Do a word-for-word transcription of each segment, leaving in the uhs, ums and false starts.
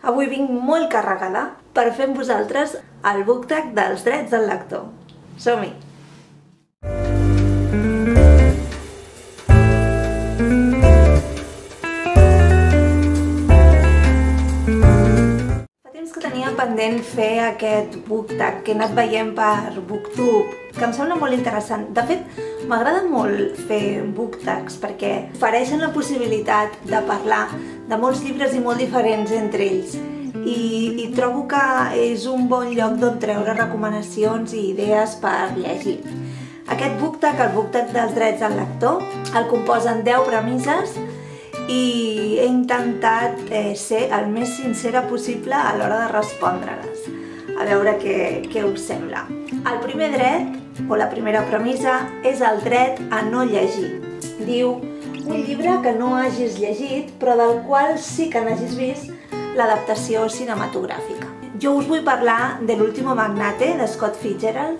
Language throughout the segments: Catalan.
Avui vinc molt carregada per fer amb vosaltres el BookTag dels drets del lector. Som-hi! Fa temps que tenia pendent fer aquest BookTag que he anat veient per BookTube, que em sembla molt interessant. De fet, m'agrada molt fer BookTags perquè ofereixen la possibilitat de parlar de molts llibres i molt diferents entre ells. I, i trobo que és un bon lloc d'on treure recomanacions i idees per llegir. Aquest BookTag, el BookTag dels drets del lector, el composen deu premisses i he intentat eh, ser el més sincera possible a l'hora de respondre-les. A veure què, què us sembla. El primer dret, o la primera premissa, és el dret a no llegir. Diu, un llibre que no hagis llegit, però del qual sí que n'hagis vist l'adaptació cinematogràfica. Jo us vull parlar de L'último magnate, de Scott Fitzgerald.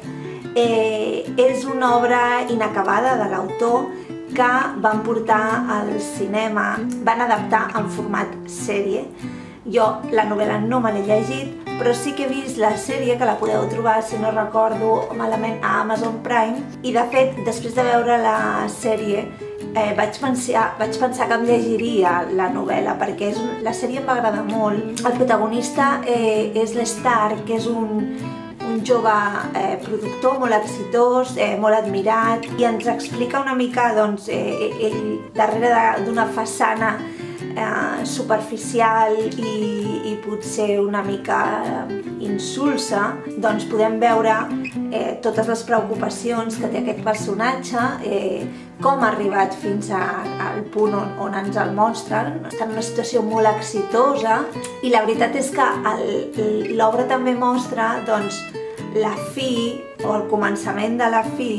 Eh, és una obra inacabada de l'autor que van portar al cinema, van adaptar en format sèrie. Jo la novel·la no me l'he llegit, però sí que he vist la sèrie, que la podeu trobar, si no recordo malament, a Amazon Prime. I de fet, després de veure la sèrie, eh, vaig, pensar, vaig pensar que em llegiria la novel·la, perquè és, la sèrie em va agradar molt. El protagonista eh, és l'Star, que és un, un jove eh, productor molt exitós, eh, molt admirat, i ens explica una mica, doncs, eh, ell darrere d'una façana Eh, superficial i, i potser una mica eh, insulsa, doncs podem veure eh, totes les preocupacions que té aquest personatge, eh, com ha arribat fins a, al punt on, on ens el mostren. Està en una situació molt exitosa i la veritat és que l'obra també mostra doncs, la fi o el començament de la fi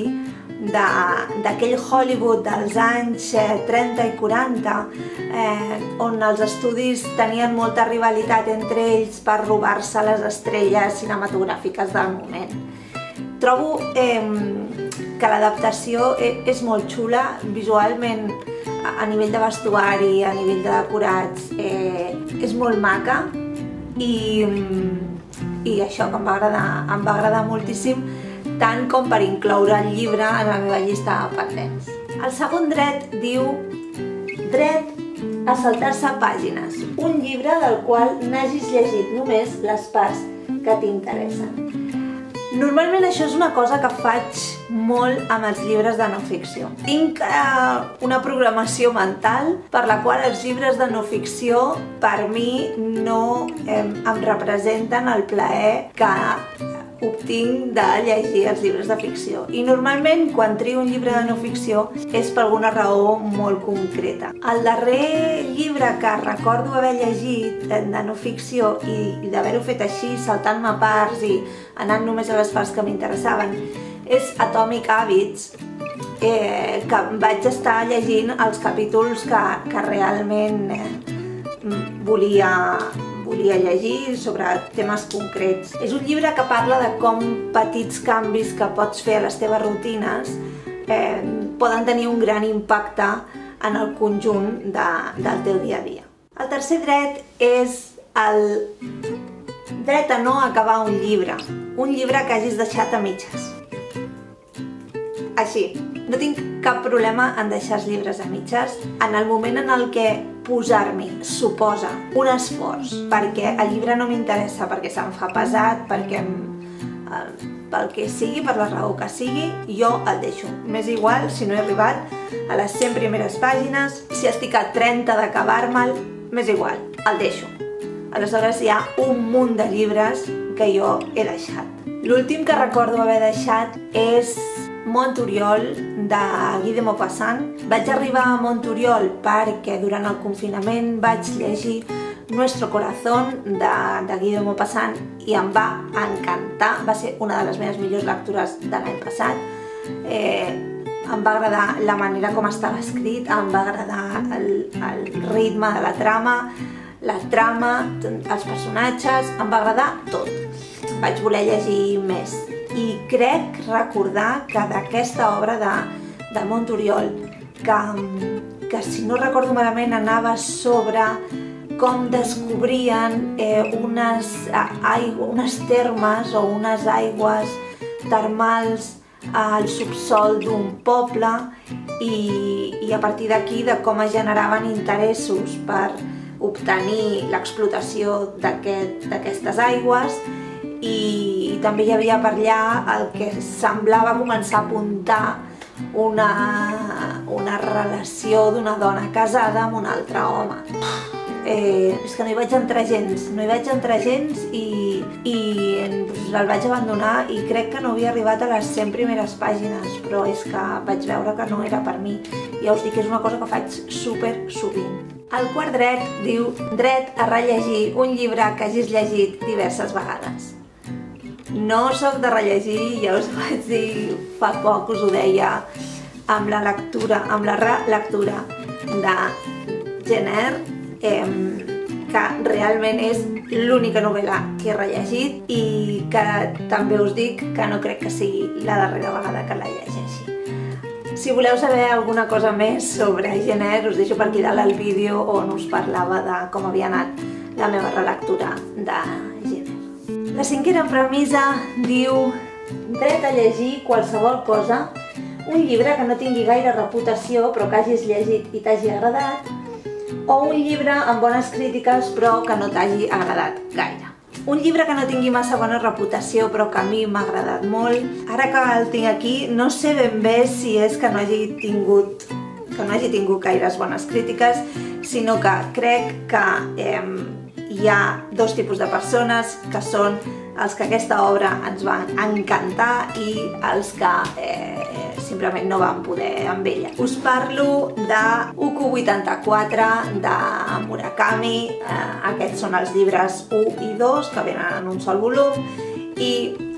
d'aquell Hollywood dels anys trenta i quaranta, eh, on els estudis tenien molta rivalitat entre ells per robar-se les estrelles cinematogràfiques del moment. Trobo eh, que l'adaptació és molt xula, visualment, a nivell de vestuari, a nivell de decorats, eh, és molt maca i, i això que em va agradar, em va agradar moltíssim, tant com per incloure el llibre en la meva llista de pendents. El segon dret diu dret a saltar-se pàgines, un llibre del qual n'hagis llegit només les parts que t'interessen. Normalment això és una cosa que faig molt amb els llibres de no ficció. Tinc eh, una programació mental per la qual els llibres de no ficció per mi no eh, em representen el plaer que obtinc de llegir els llibres de ficció. I normalment quan trio un llibre de no ficció és per alguna raó molt concreta. El darrer llibre que recordo haver llegit de no ficció i d'haver-ho fet així, saltant-me parts i anant només a les parts que m'interessaven, és Atomic Habits, eh, que vaig estar llegint els capítols que, que realment eh, volia volia llegir sobre temes concrets. És un llibre que parla de com petits canvis que pots fer a les teves rutines eh, poden tenir un gran impacte en el conjunt de, del teu dia a dia. El tercer dret és el dret a no acabar un llibre, un llibre que hagis deixat a mitges. Així, no tinc cap problema en deixar els llibres a mitges en el moment en el que posar-m'hi suposa un esforç perquè el llibre no m'interessa, perquè se'm fa pesat, perquè pel que sigui, per la raó que sigui, jo el deixo. M'és igual si no he arribat a les cent primeres pàgines, si estic a trenta d'acabar-me'l, m'és igual, el deixo. Aleshores hi ha un munt de llibres que jo he deixat. L'últim que recordo haver deixat és Monturiol, de Guy de Maupassant. Vaig arribar a Monturiol perquè durant el confinament vaig llegir Nuestro Corazón, de, de Guy de Maupassant, i em va encantar. Va ser una de les meves millors lectures de l'any passat. Eh, em va agradar la manera com estava escrit, em va agradar el, el ritme de la trama, la trama, els personatges, em va agradar tot. Vaig voler llegir més. I crec recordar que d'aquesta obra de, de Monturiol, que, que si no recordo malament anava sobre com descobrien eh, unes, aigua, unes termes o unes aigües termals al subsol d'un poble i, i a partir d'aquí de com es generaven interessos per obtenir l'explotació d'aquestes aigües i, i també hi havia per allà el que semblava començar a apuntar una, una relació d'una dona casada amb un altre home. Eh, és que no hi vaig entrar gens, no hi vaig entrar gens i, i el vaig abandonar i crec que no havia arribat a les cent primeres pàgines, però és que vaig veure que no era per mi. Ja us dic que és una cosa que faig super sovint. El quart dret diu dret a rellegir un llibre que hagis llegit diverses vegades. No soc de rellegir, ja us vaig dir fa poc, us ho deia, amb la lectura, amb la relectura de Jane Eyre, Eh, que realment és l'única novel·la que he rellegit i que també us dic que no crec que sigui la darrera vegada que la llegeixi. Si voleu saber alguna cosa més sobre Jane Eyre, us deixo per aquí dalt el vídeo on us parlava de com havia anat la meva relectura de Jane Eyre. La cinquena premissa diu dret a llegir qualsevol cosa, un llibre que no tingui gaire reputació però que hagis llegit i t'hagi agradat, o un llibre amb bones crítiques però que no t'hagi agradat gaire. Un llibre que no tingui massa bona reputació però que a mi m'ha agradat molt. Ara que el tinc aquí, no sé ben bé si és que no hagi tingut, que no hagi tingut gaires bones crítiques, sinó que crec que eh, hi ha dos tipus de persones, que són els que aquesta obra ens van encantar i els que eh, simplement no van poder amb ella. Us parlo de U Q vuitanta-quatre de Murakami, eh, aquests són els llibres u i dos que venen en un sol volum i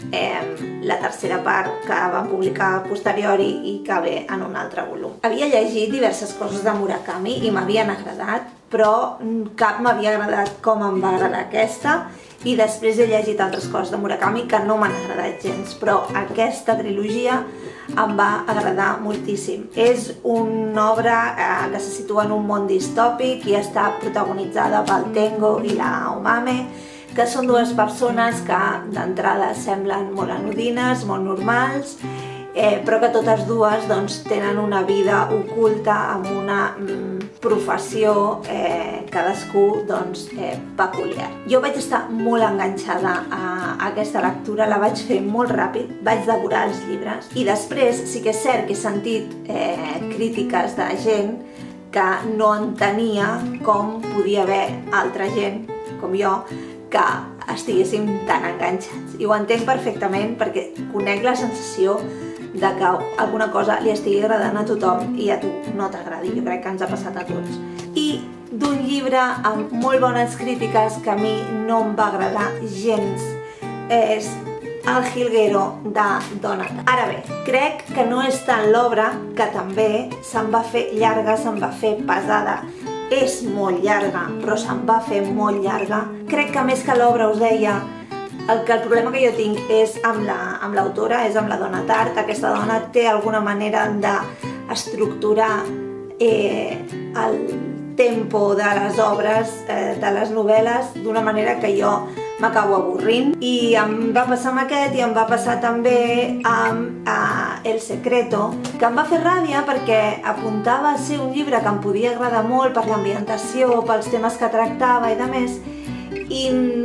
eh, la tercera part que van publicar a posteriori i que ve en un altre volum. Havia llegit diverses coses de Murakami i m'havien agradat, però cap m'havia agradat com em va agradar aquesta i després he llegit altres coses de Murakami que no m'han agradat gens, però aquesta trilogia em va agradar moltíssim. És una obra eh, que se situa en un món distòpic i està protagonitzada pel Tengo i la Omame, que són dues persones que d'entrada semblen molt anodines, molt normals, eh, però que totes dues doncs, tenen una vida oculta amb una mm, professió eh, cadascú doncs, eh, peculiar. Jo vaig estar molt enganxada a, a aquesta lectura, la vaig fer molt ràpid, vaig devorar els llibres i després sí que és cert que he sentit eh, crítiques de gent que no entenia com podia haver altra gent, com jo, que estiguéssim tan enganxats. I ho entenc perfectament perquè conec la sensació de que alguna cosa li estigui agradant a tothom i a tu no t'agradi. Jo crec que ens ha passat a tots. I d'un llibre amb molt bones crítiques que a mi no em va agradar gens és El Jilguero de Donat. Ara bé, crec que no és tant l'obra, que també se'n va fer llarga, se'n va fer pesada. És molt llarga, però se'n va fer molt llarga. Crec que més que l'obra, us deia, el, que el problema que jo tinc és amb l'autora, la, és amb la Donna Tartt. Aquesta dona té alguna manera d'estructurar eh, el tempo de les obres, eh, de les novel·les, d'una manera que jo m'acabo avorrint. I em va passar amb aquest i em va passar també amb eh, El Secreto, que em va fer ràbia perquè apuntava a ser un llibre que em podia agradar molt per l'ambientació, pels temes que tractava i de més, i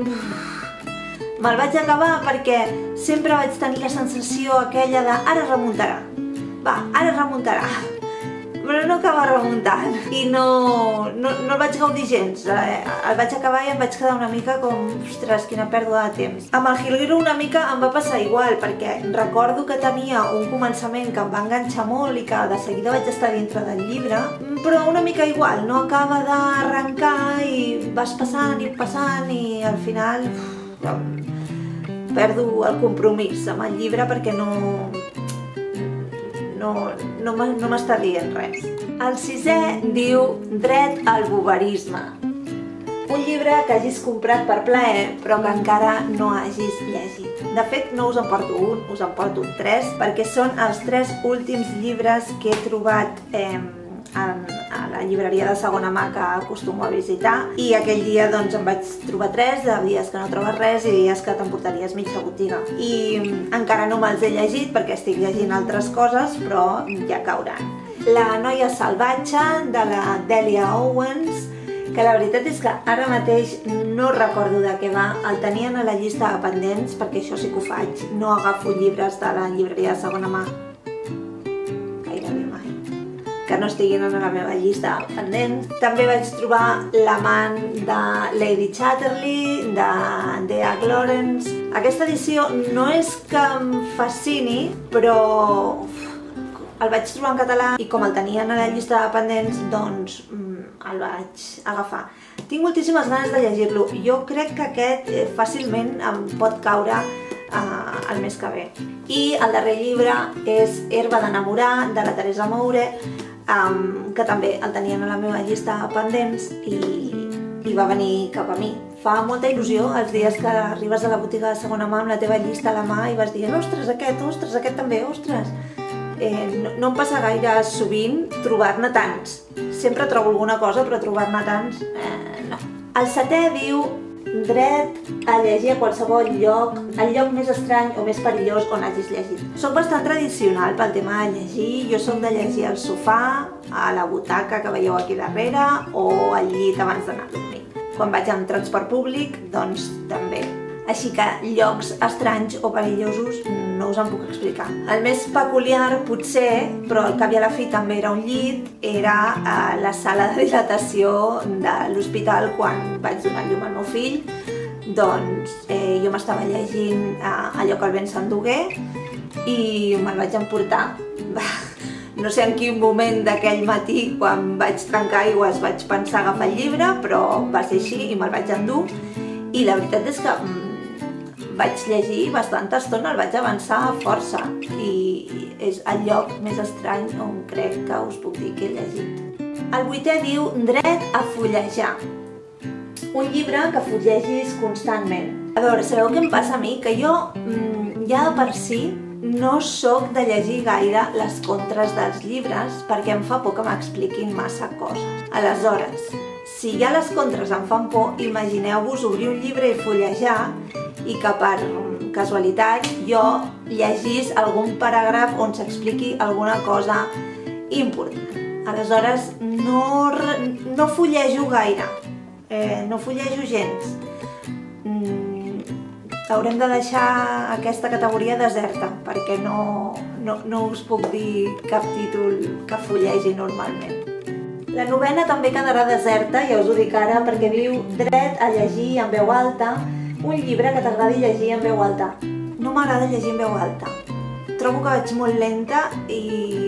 me'l vaig acabar perquè sempre vaig tenir la sensació aquella de ara remuntarà, va, ara remuntarà, però no acaba remuntant i no, no, no el vaig gaudir gens. El vaig acabar i em vaig quedar una mica com, ostres, quina pèrdua de temps. Amb El Jilguero una mica em va passar igual, perquè recordo que tenia un començament que em va enganxar molt i que de seguida vaig estar dintre del llibre, però una mica igual, no acaba d'arrencar i vas passant i passant i al final perdo el compromís amb el llibre perquè no, no, no, no m'està dient res. El sisè diu Dret al boverisme. Un llibre que hagis comprat per plaer però que encara no hagis llegit. De fet, no us en porto un, us en porto tres, perquè són els tres últims llibres que he trobat eh, a la llibreria de segona mà que acostumo a visitar, i aquell dia doncs em vaig trobar tres, de dies que no trobes res i dies que t'emportaries mitja botiga. I encara no me'ls he llegit perquè estic llegint altres coses, però ja cauran. La noia salvatge, de la Delia Owens, que la veritat és que ara mateix no recordo de què va, el tenien a la llista de pendents, perquè això sí que ho faig, no agafo llibres de la llibreria de segona mà gairebé mai, que no estiguin en la meva llista de pendents. També vaig trobar L'amant de Lady Chatterley, de Dea Lawrence. Aquesta edició no és que em fascini, però el vaig trobar en català i com el tenien a la llista de pendents, doncs el vaig agafar. Tinc moltíssimes ganes de llegir-lo. Jo crec que aquest fàcilment em pot caure uh, el mes que ve. I el darrer llibre és Herba d'enamorar, de la Teresa Moure, um, que també el tenien a la meva llista de pendents i, i va venir cap a mi. Fa molta il·lusió els dies que arribes a la botiga de segona mà amb la teva llista a la mà i vas dient ostres, aquest, ostres, aquest també, ostres. Eh, no, no em passa gaire sovint trobar-ne tants. Sempre trobo alguna cosa, però trobar-ne tants, eh, no. El setè diu dret a llegir a qualsevol lloc, el lloc més estrany o més perillós on hagis llegit. Soc bastant tradicional pel tema de llegir. Jo soc de llegir al sofà, a la butaca que veieu aquí darrere o al llit abans d'anar a dormir. Quan vaig en transport públic, doncs també. Així que llocs estranys o perillosos no us en puc explicar. El més peculiar, potser, però al cap i a la fi també era un llit, era a la sala de dilatació de l'hospital quan vaig donar llum al meu fill. Doncs eh, jo m'estava llegint eh, allò que el vent s'endugué i me'l vaig emportar. No sé en quin moment d'aquell matí, quan vaig trencar aigües, vaig pensar agafar el llibre, però va ser així i me'l vaig endur. I la veritat és que vaig llegir bastanta estona, el vaig avançar força i és el lloc més estrany on crec que us puc dir que he llegit. El vuitè diu dret a fullejar. Un llibre que fullegis constantment. A veure, sabeu què em passa a mi? Que jo ja de per si no sóc de llegir gaire les contres dels llibres perquè em fa por que m'expliquin massa coses. Aleshores, si ja les contres em fan por, imagineu-vos obrir un llibre i fullejar i que per casualitat jo llegís algun paràgraf on s'expliqui alguna cosa important. Aleshores, no, no fullejo gaire, eh, no fullejo gens. Mm, haurem de deixar aquesta categoria deserta, perquè no, no, no us puc dir cap títol que fullegi normalment. La novena també quedarà deserta, ja us ho dic ara, perquè diu dret a llegir en veu alta, un llibre que t'agradi llegir en veu alta. No m'agrada llegir en veu alta. Trobo que vaig molt lenta i,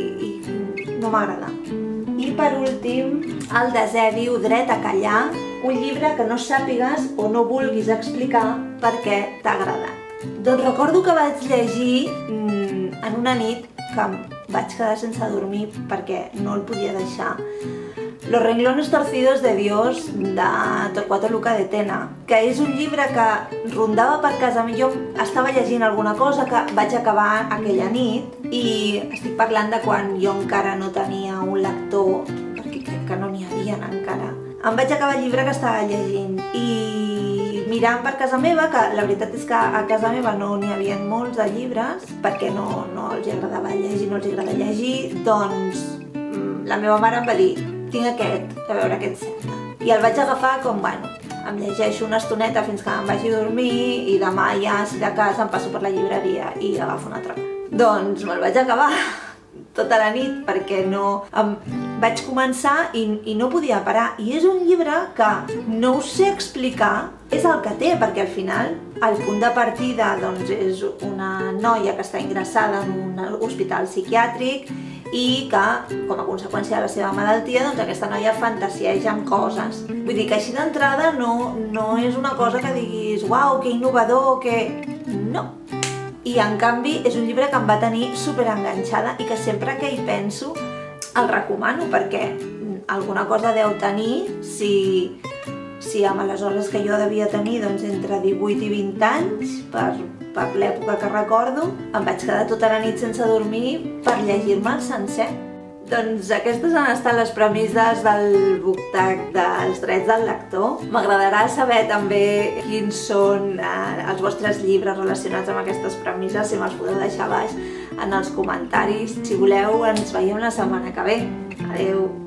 i no m'agrada. I per últim, el desè diu dret a callar, un llibre que no sàpigues o no vulguis explicar per què t'ha agradat. Doncs recordo que vaig llegir mmm, en una nit que vaig quedar sense dormir perquè no el podia deixar. Los renglones torcidos de Dios, de Torquato Luca de Tena, que és un llibre que rondava per casa mi. Jo estava llegint alguna cosa que vaig acabar aquella nit i estic parlant de quan jo encara no tenia un lector, perquè crec que no n'hi havia encara. Em vaig acabar el llibre que estava llegint i mirant per casa meva, que la veritat és que a casa meva no n'hi havia molts de llibres, perquè no, no els agradava llegir, no els agrada llegir, doncs la meva mare em va dir tinc aquest, a veure què et sembla. I el vaig agafar com, bueno, em llegeixo una estoneta fins que em vagi a dormir i demà ja, si de casa, em passo per la llibreria i agafo un altre. Doncs me'l vaig acabar tota la nit perquè no... Em vaig començar i, i no podia parar. I és un llibre que no us sé explicar, és el que té, perquè al final el punt de partida doncs, és una noia que està ingressada en un hospital psiquiàtric i que, com a conseqüència de la seva malaltia, doncs aquesta noia fantasieja amb coses. Vull dir que així d'entrada no, no és una cosa que diguis uau, que innovador, que... no. I en canvi és un llibre que em va tenir superenganxada i que sempre que hi penso el recomano perquè alguna cosa deu tenir si, si amb les hores que jo devia tenir doncs, entre divuit i vint anys per, per l'època que recordo, em vaig quedar tota la nit sense dormir per llegir-me el sencer. Doncs aquestes han estat les premisses del BookTag dels drets del lector. M'agradarà saber també quins són eh, els vostres llibres relacionats amb aquestes premisses, si me'ls podeu deixar baix en els comentaris. Si voleu, ens veiem la setmana que ve. Adeu!